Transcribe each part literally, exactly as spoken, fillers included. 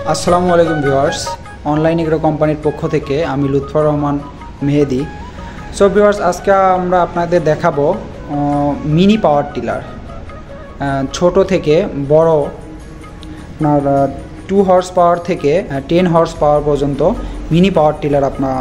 আসসালামু আলাইকুম viewers, online agro কোম্পানির পক্ষ থেকে আমি লুৎফর রহমান মেহেদি। সো ভিউয়ার্স, আজকে আমরা আপনাদের দেখাবো মিনি পাওয়ার টিলার, ছোট থেকে বড়, আপনার টু হর্স পাওয়ার থেকে টেন হর্স পাওয়ার পর্যন্ত মিনি পাওয়ার টিলার আপনা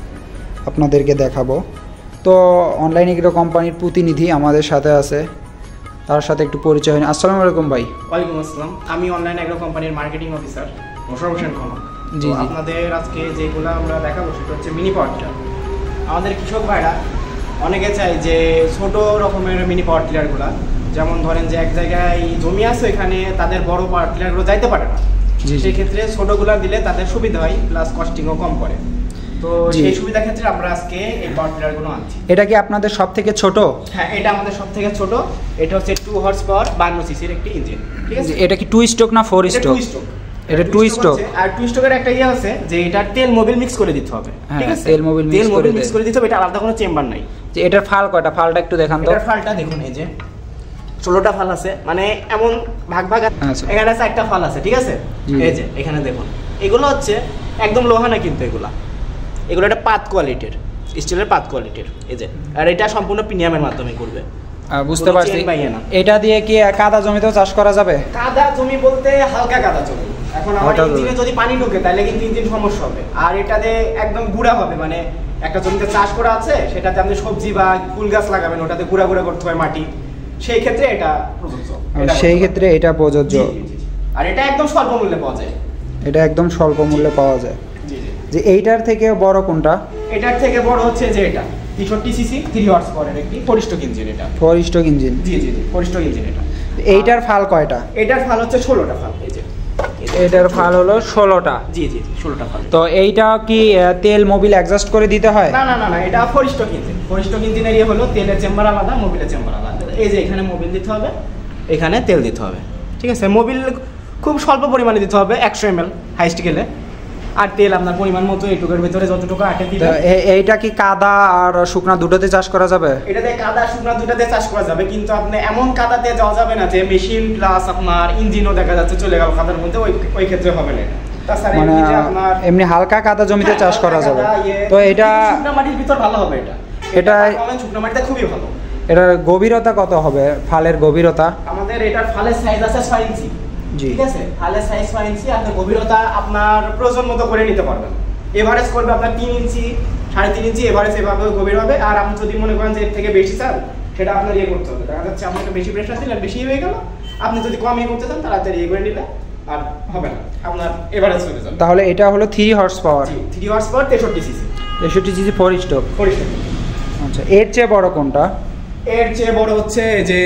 আপনাদেরকে দেখাবো। তো অনলাইন এগ্রো কোম্পানির প্রতিনিধি আমাদের সাথে আছে, তার সাথে একটু পরিচয় হয়নি। আসসালামু আলাইকুম ভাই। ওয়ালাইকুম আসসালাম, আমি অনলাইন এগ্রো কোম্পানির মার্কেটিং অফিসার মোশাররফ হোসেন খান। জি জি, আপনাদের আজকে যেগুলো আমরা দেখাবো সেটা হচ্ছে মিনি পাওয়ার টিলার। আমাদের কৃষক ভাইরা অনেকে চায় যে ছোট রকমের মিনি পাওয়ার টিলারগুলো, যেমন ধরেন যে এক জায়গায় জমি আছে এখানে তাদের বড় পাওয়ার টিলারগুলো যাইতে পারে না, সেই ক্ষেত্রে ছোটগুলো দিলে তাদের সুবিধা হয়, প্লাস কস্টিংও কম করে। তো সেই সুবিধা ক্ষেত্রে আমরা আজকে এই পাওয়ার টিলারগুলো আনছি। এটা কি আপনাদের সব থেকে ছোট? হ্যাঁ, এটা আমাদের সব থেকে ছোট। এটা হচ্ছে টু হর্স পাওয়ার বান্ন সিসির একটি ইঞ্জিন। ঠিক আছে, এটা কি টু স্ট্রোক না ফোর স্ট্রোক? এটা টু স্ট্রোক। আর টু স্ট্রোকের একটা ইয়ে আছে যে এটা তেল মোবিল মিক্স করে দিতে হবে। ঠিক আছে, তেল মোবিল তেল মোবিল মিক্স করে দিতে হবে, এটা আলাদা কোনো চেম্বার নাই। যে এটার ফাল কয়টা? ফালটা একটু দেখান তো। এটার ফালটা দেখুন, এই যে ষোলোটা ফাল আছে, মানে এমন ভাগ ভাগ। এখানে চারটা ফাল আছে, ঠিক আছে। এই যে এখানে দেখুন, এগুলো হচ্ছে একদম লোহা না, কিন্তু এগুলা এগুলো একটা পাত কোয়ালিটির, স্টিলের পাত কোয়ালিটির। এই যে, আর এটা সম্পূর্ণ প্রিমিয়ামের মাধ্যমে করবে। বুঝতে পারছি। এটা দিয়ে কি কাদা জমিতেও চাষ করা যাবে? কাদা জমি বলতে হালকা কাদা জমি। এখন আমার ইঞ্জিনে যদি পানি ঢোকে তাহলে কিন্তু ইঞ্জিন সমস্যা হবে। আর এটাতে একদম গুঁড়া হবে, মানে একটা জমিতে চাষ করা আছে সেটাতে আপনি সবজি বা ফুল গাছ লাগাবেন, ওটাতে গুঁড়া গুঁড়া করতে হয় মাটি, সেই ক্ষেত্রে এটা প্রযোজ্য। সেই ক্ষেত্রে এটা প্রযোজ্য। আর এটা একদম স্বল্প মূল্যে পাওয়া যায়। এটা একদম স্বল্প মূল্যে পাওয়া যায়। যে এইটার থেকে বড় কোনটা? এটার থেকে বড় হচ্ছে যে এটা তেষট্টি সিসি থ্রি হর্স পাওয়ারের একটি ফোর স্ট্রোক ইঞ্জিন। এটা ফোর স্ট্রোক ইঞ্জিন। জি জি জি, ফোর স্ট্রোক ইঞ্জিন। এটা এইটার ফাল কয়টা? এটার ফাল হচ্ছে ষোলোটা ফাল। এই যে এটার ফাল হলো ষোলোটা। জি জি জি, ষোলোটা ফাল। তো এইটা কি তেল মোবিল অ্যাডজাস্ট করে দিতে হয়? না না না না, এটা four stroke engine. Four stroke ইঞ্জিনের ইয়ে হলো তেলের চেম্বার আলাদা, মোবিলের চেম্বার আলাদা। এই যে এখানে মোবিল দিতে হবে, এখানে তেল দিতে হবে। ঠিক আছে, মোবিল খুব স্বল্প পরিমাণে দিতে হবে, একশো এম এল হাইস্ট গেলে। আর তেল আপনার পরিমাণ মতো এইটুকুর ভিতরে যতটুকু আটে দিবেন। এইটা কি কাদা আর শুকনা দুটোতে চাষ করা যাবে? এটাতে কাদা শুকনা দুটোতে চাষ করা যাবে, কিন্তু আপনি এমন কাদাতে যাওয়া যাবে না যে মেশিন প্লাস আপনার ইঞ্জিনও দেখা যাচ্ছে চলে গেল কাদার মধ্যে, ওই ওই ক্ষেত্রে হবে না। তাছাড়া মানে এমনি হালকা কাদা জমিতে চাষ করা যাবে। তো এটা শুকনা মাটির ভিতর ভালো হবে। এটা এটা শুকনা মাটিতে খুবই ভালো। এটার গভীরতা কত হবে? ফালের গভীরতা আমাদের এটার ফালের সাইজ আছে ছয় ইঞ্চি। ঠিক আছে, ফালের সাইজ ছয় ইঞ্চি। আপনি গভীরতা আপনার প্রয়োজন মতো করে নিতে পারবেন। এভারেজ করবে আপনার তিন ইঞ্চি, সাড়ে তিন ইঞ্চি এভারেজ, এভাবে গভীর হবে। আর আপনি যদি মনে করেন যে এর থেকে বেশি চান, সেটা আপনার ইয়ে করতে হবে। দেখা যাচ্ছে আপনাকে বেশি প্রেশার দিলেন, বেশি হয়ে গেল। আপনি যদি কম ইয়ে করতে চান তাড়াতাড়ি ইয়ে করে নিলে আর হবে না, আপনার এভারেজ হয়ে যাবে। তাহলে এটা হলো three horse power. Three horse power তেষট্টি সিসি। তেষট্টি CC four stroke. Four stroke. আচ্ছা, এর চেয়ে বড় কোনটা? এর চেয়ে বড় হচ্ছে যে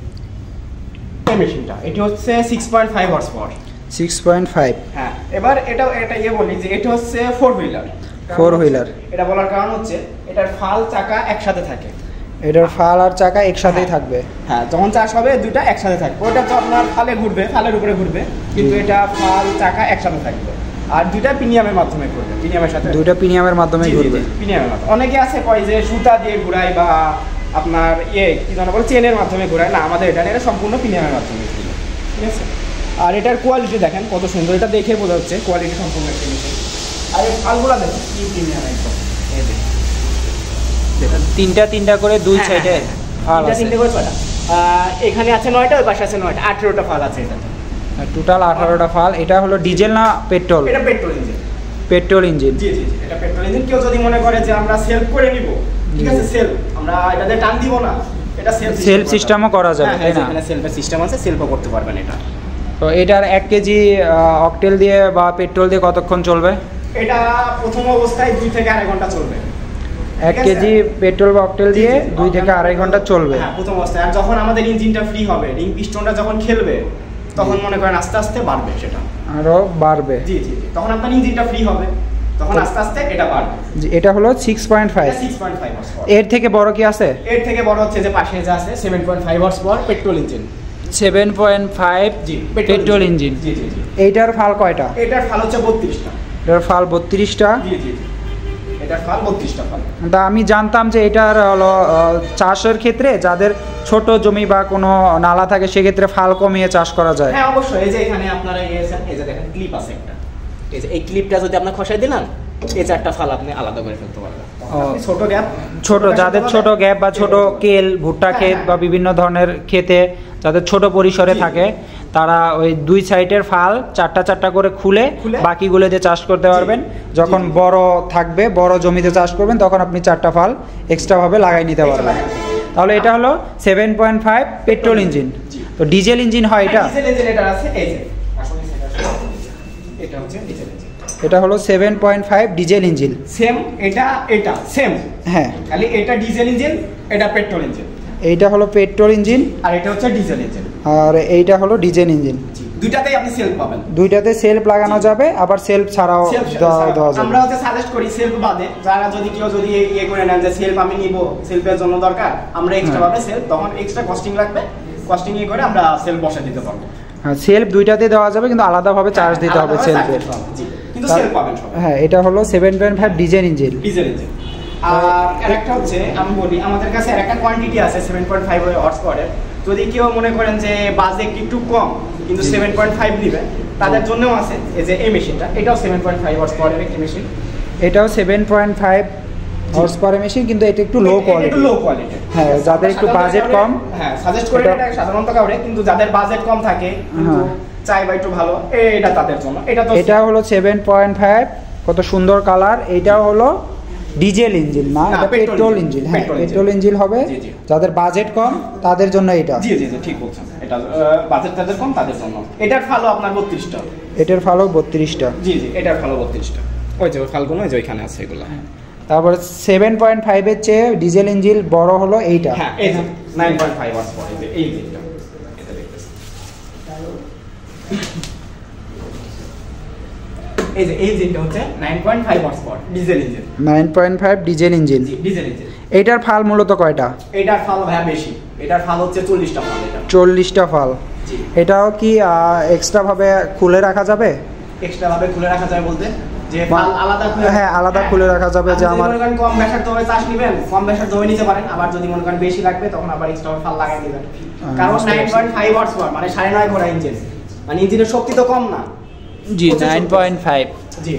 মেশিনটা, এটি হচ্ছে six point five horse power. Six point five. হ্যাঁ, এবার এটা এটা ইয়ে বলি যে এটা হচ্ছে ফোর হুইলার। ফোর হুইলার এটা বলার কারণ হচ্ছে এটার ফাল চাকা একসাথে থাকে। এটার ফাল আর চাকা একসাথেই থাকবে। হ্যাঁ, যখন চাষ হবে দুইটা একসাথে থাকবে। ওটা তো আপনার ফালে ঘুরবে, ফালের উপরে ঘুরবে, কিন্তু এটা ফাল চাকা একসাথে থাকবে। আর দুইটা প্রিমিয়ামের মাধ্যমে ঘুরবে, প্রিমিয়ামের সাথে দুইটা প্রিমিয়ামের মাধ্যমে ঘুরবে। প্রিমিয়ামের মাধ্যমে অনেকে আছে কয় যে সুতা দিয়ে ঘুরায় বা আপনার ইয়ে কি জানা বলে চেনের মাধ্যমে ঘুরায়। না, আমাদের এটা এটা সম্পূর্ণ প্রিমিয়ামের মাধ্যমে। ঠিক আছে, আর এটার কোয়ালিটি দেখেন কত সুন্দর, এটা দেখে বোঝা হচ্ছে কোয়ালিটি সম্পূর্ণ একটা জিনিস। আর এই ফালগুলো দেখেন কি প্রিমিয়াম একদম। এই দেখেন তিনটা তিনটা করে দুই সাইডে ফাল আছে। তিনটা করে ছয়টা, এখানে আছে নয়টা, ওই পাশে আছে নয়টা, আঠারোটা ফাল আছে এটাতে। টোটাল আঠারোটা ফাল। এটা হলো ডিজেল না পেট্রোল? এটা পেট্রোল ইঞ্জিন। Petrol engine. জি জি, এটা পেট্রোল ইঞ্জিন। কেউ যদি মনে করে যে আমরা সেলফ করে নিব, ঠিক আছে, সেলফ আমরা এটাতে টান দিব না, এটা সেলফ সেলফ সিস্টেমও করা যাবে, তাই না? এখানে সেলফের সিস্টেম আছে, সেলফও করতে পারবেন এটা। তো এটার এক কেজি অকটেল দিয়ে বা পেট্রোল দিয়ে কতক্ষণ চলবে? এটা প্রথম অবস্থায় দুই থেকে আড়াই ঘন্টা চলবে। এক কেজি পেট্রোল বা অকটেল দিয়ে দুই থেকে আড়াই ঘন্টা চলবে। হ্যাঁ, প্রথম অবস্থায়। আর যখন আমাদের ইঞ্জিনটা ফ্রি হবে, রিং পিস্টনটা যখন খেলবে, তখন মনে করেন আস্তে আস্তে বাড়বে, সেটা আরো বাড়বে। জি জি, তখন আপনার ইঞ্জিনটা ফ্রি হবে, তখন আস্তে আস্তে এটা বাড়বে। এটা হলো six point five. Six point five horse power. এর থেকে বড় কি আছে? এর থেকে বড় হচ্ছে যে পাশে যা আছে seven point five horse power petrol engine. Seven point five জি, পেট্রোল ইঞ্জিন। জি জি জি। এইটার ফাল কয়টা? এটার ফাল হচ্ছে বত্রিশটা। এটার ফাল বত্রিশটা। জি জি জি, এটার ফাল বত্রিশটা ফাল। তা আমি জানতাম যে এটার হলো চাষের ক্ষেত্রে যাদের ছোট জমি বা কোনো নালা থাকে সেক্ষেত্রে ফাল কমিয়ে চাষ করা যায়। হ্যাঁ অবশ্যই, এই যে এখানে আপনারা এই যে দেখেন ক্লিপ আছে একটা, এই যে এই ক্লিপটা যদি আপনি খসাই দিলেন এই চারটা ফাল আপনি আলাদা করে ফেলতে পারবেন। ছোট গ্যাপ, ছোট যাদের ছোট গ্যাপ বা ছোট কেল ভুট্টা ক্ষেত বা বিভিন্ন ধরনের ক্ষেতে যাদের ছোট পরিসরে থাকে তারা ওই দুই সাইডের ফাল চারটা চারটা করে খুলে বাকিগুলো দিয়ে চাষ করতে পারবেন। যখন বড় থাকবে বড় জমিতে চাষ করবেন তখন আপনি চারটা ফাল এক্সট্রা ভাবে লাগাই নিতে পারবেন। তাহলে এটা হলো seven point five petrol engine. তো ডিজেল ইঞ্জিন হয় এটা, ডিজেল ইঞ্জিন এটা আছে এই যে আসলে এটা হচ্ছে ডিজেল ইঞ্জিন, এটা হলো seven point five diesel engine. Same এটা এটা সেম, হ্যাঁ খালি এটা ডিজেল ইঞ্জিন এটা পেট্রোল ইঞ্জিন। এইটা হলো পেট্রোল ইঞ্জিন আর এটা হচ্ছে ডিজেল ইঞ্জিন, আর এইটা হলো ডিজেল ইঞ্জিন। দুইটাতেই আপনি সেলফ পাবেন, দুইটাতে সেলফ লাগানো যাবে আবার সেলফ ছাড়াও দেওয়া যাবে। আমরা হচ্ছে সাজেস্ট করি সেলফ বাদে যারা যদি কেউ যদি ইয়ে করে নেন যে সেলফ আমি নিব সেলফের জন্য দরকার আমরা এক্সট্রা ভাবে সেলফ তখন এক্সট্রা কস্টিং লাগবে, কস্টিং ই করে আমরা সেলফ বসে দিতে পারবো। হ্যাঁ সেলফ দুইটাতে দেওয়া যাবে কিন্তু আলাদাভাবে চার্জ দিতে হবে সেলফের। জি কিন্তু সেলফ পাবেন সব। হ্যাঁ এটা হলো seven point five diesel engine. Diesel engine আর আরেকটা হচ্ছে আমি বলি আমাদের কাছে আরেকটা কোয়ান্টিটি আছে সেভেন পয়েন্ট ফাইভ হর্স পাওয়ারের। যদি কেউ মনে করেন যে বাজেট একটু কম কিন্তু সেভেন পয়েন্ট ফাইভ নেবে তাদের জন্যও আছে এই যে এই মেশিনটা, এটাও সেভেন পয়েন্ট ফাইভ হর্স পাওয়ারের একটি মেশিন। এটাও সেভেন পয়েন্ট ফাইভ হর্স পাওয়ারের মেশিন কিন্তু এটা একটু লো কোয়ালিটি, একটু লো কোয়ালিটি। হ্যাঁ যাদের একটু বাজেট কম হ্যাঁ সাজেস্ট করি এটা সাধারণত কাউরে, কিন্তু যাদের বাজেট কম থাকে কিন্তু চাই বা একটু ভালো এটা তাদের জন্য। এটা তো এটা হলো সেভেন পয়েন্ট ফাইভ, কত সুন্দর কালার। এইটাও হলো ডিজেল ইঞ্জিন না, এটা পেট্রোল ইঞ্জিন। হ্যাঁ পেট্রোল ইঞ্জিন হবে যাদের বাজেট কম তাদের জন্য এটা। জি জি জি ঠিক বলছেন, এটা বাজেট তাদের কম তাদের জন্য। এটার ফালও আপনার বত্রিশটা, এটার ফালও বত্রিশটা। জি জি এটার ফালও বত্রিশটা, ওই যে ফালগুলো ওই যে ওইখানে আছে এগুলো। তারপর সেভেন পয়েন্ট ফাইভ এর চেয়ে ডিজেল ইঞ্জিন বড় হলো এইটা। হ্যাঁ এই যে nine point five horse power এই ইঞ্জিনটা এটা দেখতেছেন এই যে এই ইঞ্জিনটা হচ্ছে nine point five horse power diesel engine. Nine point five diesel engine. জি ডিজেল ইঞ্জিন। এটার ফাল মূলত কয়টা? এটার ফাল ভাই বেশি, এটার ফাল হচ্ছে চল্লিশটা ফাল। এটা চল্লিশটা ফাল। জি এটাও কি এক্সট্রা ভাবে খুলে রাখা যাবে? এক্সট্রা ভাবে খুলে রাখা যাবে বলতে যে ফাল আলাদা খুলে, হ্যাঁ আলাদা খুলে রাখা যাবে। যে আমার মনে করেন কম ব্যাসার্ধ জমি চাষ নেবেন কম ব্যাসার্ধ জমি নিতে পারেন, আবার যদি মনে করেন বেশি লাগবে তখন আবার এক্সট্রা ফাল লাগাই দিবেন। কারণ nine point five horse power মানে সাড়ে নয় ঘোড়া ইঞ্জিন, মানে ইঞ্জিনের শক্তি তো কম না। জি নাইন পয়েন্ট ফাইভ। জি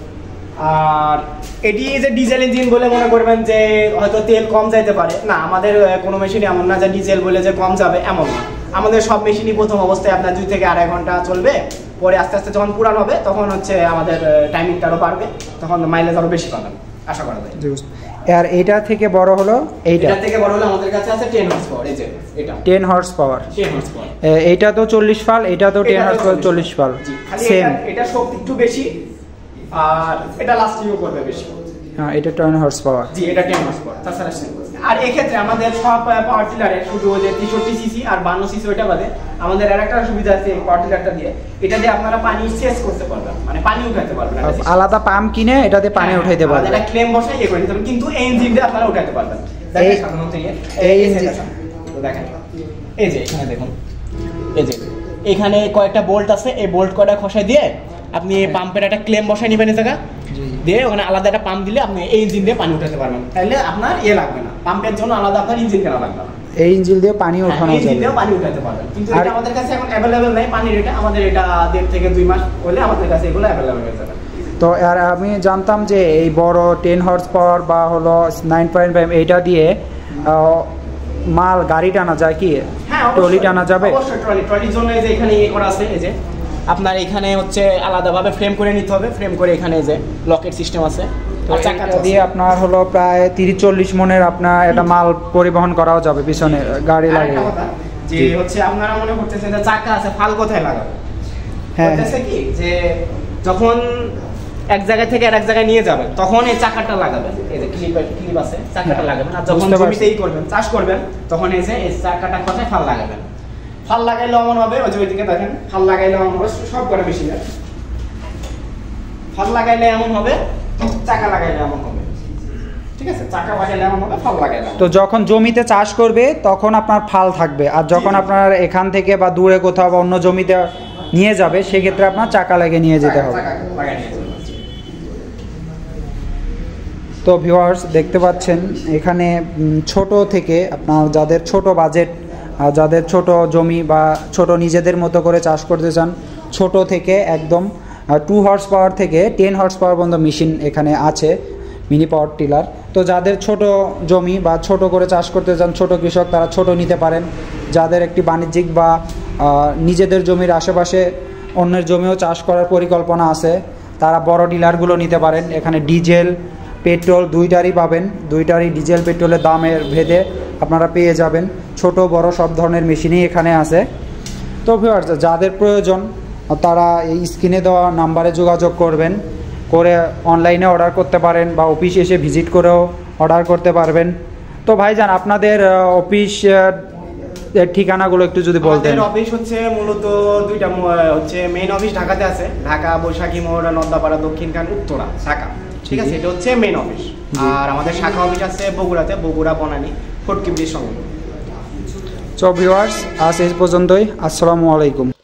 আর এটি যে ডিজেল ইঞ্জিন বলে মনে করবেন যে হয়তো তেল কম যাইতে পারে না, আমাদের কোনো মেশিন এমন না যে ডিজেল বলে যে কম যাবে এমন না। আমাদের সব মেশিনই প্রথম অবস্থায় আপনার দুই থেকে আড়াই ঘন্টা চলবে, পরে আস্তে আস্তে যখন পুরান হবে তখন হচ্ছে আমাদের টাইমিংটা আরো বাড়বে, তখন মাইলেজ আরো বেশি পাবেন আশা করা যায়। আর এটা থেকে বড় হলো এইটা, এটা থেকে বড় হলো আমাদের কাছে আছে টেন হর্স পাওয়ার। এই যে এটা ten horse power. Ten horse power এইটা তো চল্লিশ ফাল, এটা তো টেন হর্স পাওয়ার চল্লিশ ফাল সেম। এটা শক্তি একটু বেশি আর এটা লাস্টিংও করবে বেশি। হ্যাঁ এটা টেন হর্স পাওয়ার। জি এটা টেন হর্স পাওয়ার। তাছাড়া আর এই ক্ষেত্রে আমাদের সব পাওয়ার টিলারে শুধু ওই যে তেষট্টি সিসি আর বান্ন সিসি ওইটা বাদে আমাদের আরেকটা সুবিধা আছে এই পাওয়ার টিলারটা দিয়ে, এটা দিয়ে আপনারা পানি সেচ করতে পারবেন, মানে পানি উঠাতে পারবেন। আলাদা পাম্প কিনে এটাতে পানি উঠাইতে পারবেন, এটা ক্লেম বসাই ইয়ে করে দিতে পারবেন, কিন্তু এই ইঞ্জিন দিয়ে আপনারা উঠাতে পারবেন। দেখেন সাধারণত এই ইঞ্জিন দেখেন এই যে এখানে দেখুন এই যে এখানে কয়েকটা বোল্ট আছে, এই বোল্ট কয়টা খসাই দিয়ে আপনি পাম্পের একটা ক্লেম বসাই নেবেন এই জায়গা দিয়ে, ওখানে আলাদা একটা পাম্প দিলে আপনি এই ইঞ্জিন দিয়ে পানি উঠাতে পারবেন, তাহলে আপনার ইয়ে লাগবে না, পাম্পের জন্য আলাদা আপনার ইঞ্জিন কেনা লাগবে না। এই ইঞ্জিন দিয়ে পানি ওঠানো যাবে, ইঞ্জিন দিয়ে পানি উঠাতে পারবেন। কিন্তু এটা আমাদের কাছে এখন अवेलेबल নাই পানির, এটা আমাদের এটা দেড় থেকে দুই মাস হলে আমাদের কাছে এগুলো अवेलेबल হয়ে যাবে। তো আর আমি জানতাম যে এই বড় টেন হর্স পাওয়ার বা হলো নাইন পয়েন্ট ফাইভ এইটা দিয়ে মাল গাড়ি টানা যায় কি? হ্যাঁ ট্রলি টানা যাবে। অবশ্যই ট্রলি, ট্রলির জন্য এই যে এখানে ইয়ে করা আছে, এই যে আপনার এখানে হচ্ছে আলাদাভাবে ফ্রেম করে নিতে হবে, ফ্রেম করে এখানে এই যে লকেট সিস্টেম আছে। আর চাকা দিয়ে আপনার হলো প্রায় তিরিশ চল্লিশ মনের আপনার একটা মাল পরিবহন করাও যাবে পিছনে গাড়ি লাগিয়ে। যে হচ্ছে আপনারা মনে করতেছেন যে চাকা আছে, ফাল কোথায় লাগাবে? হ্যাঁ হচ্ছে কি যে যখন এক জায়গা থেকে আরেক জায়গায় নিয়ে যাবেন তখন এই চাকাটা লাগাবেন, এই যে ক্লিপ ক্লিপ আছে চাকাটা লাগাবেন। আর যখন জমিতেই করবেন চাষ করবেন তখন এই যে এই চাকাটা কোথায় ফাল লাগাবেন। ফাল লাগাইলে এমন হবে, ওই যে ওইদিকে দেখেন ফাল লাগাইলে এমন হবে, সব করে বেশি না ফাল লাগাইলে এমন হবে, চাকা লাগাইলে এমন হবে, ঠিক আছে? চাকা লাগাইলে এমন হবে, ফাল লাগাইলে। তো যখন জমিতে চাষ করবে তখন আপনার ফাল থাকবে, আর যখন আপনার এখান থেকে বা দূরে কোথাও বা অন্য জমিতে নিয়ে যাবে সেক্ষেত্রে আপনার চাকা লাগিয়ে নিয়ে যেতে হবে। তো ভিউয়ার্স দেখতে পাচ্ছেন এখানে ছোট থেকে আপনার যাদের ছোট বাজেট, যাদের ছোট জমি বা ছোট নিজেদের মতো করে চাষ করতে চান, ছোট থেকে একদম টু হর্স পাওয়ার থেকে টেন হর্স পাওয়ার পর্যন্ত মেশিন এখানে আছে মিনি পাওয়ার টিলার। তো যাদের ছোট জমি বা ছোট করে চাষ করতে চান, ছোট কৃষক, তারা ছোট নিতে পারেন। যাদের একটি বাণিজ্যিক বা নিজেদের জমির আশেপাশে অন্যের জমিও চাষ করার পরিকল্পনা আছে, তারা বড় টিলারগুলো নিতে পারেন। এখানে ডিজেল পেট্রোল দুইটারই পাবেন, দুইটারই ডিজেল পেট্রোলের দামের ভেদে আপনারা পেয়ে যাবেন। ছোট বড় সব ধরনের মেশিনই এখানে আছে। তো ভিউয়ার্স, যাদের প্রয়োজন তারা এই স্ক্রিনে দেওয়া নাম্বারে যোগাযোগ করবেন, করে অনলাইনে অর্ডার করতে পারেন বা অফিসে এসে ভিজিট করেও অর্ডার করতে পারবেন। তো ভাইজান, আপনাদের অফিস এর ঠিকানাগুলো একটু যদি বলতেন। আমাদের অফিস হচ্ছে মূলত দুইটা, হচ্ছে মেইন অফিস ঢাকাতে আছে, ঢাকা বৈশাখী মোড়, নন্দাপাড়া, দক্ষিণখান, উত্তরা, ঢাকা, ঠিক আছে, এটা হচ্ছে মেইন অফিস। আর আমাদের শাখা অফিস আছে বগুড়াতে, বগুড়া বনানী ফটকি ব্রিজ সঙ্গে। সো ভিউয়ার্স, আজ এই পর্যন্তই। আসসালামু আলাইকুম।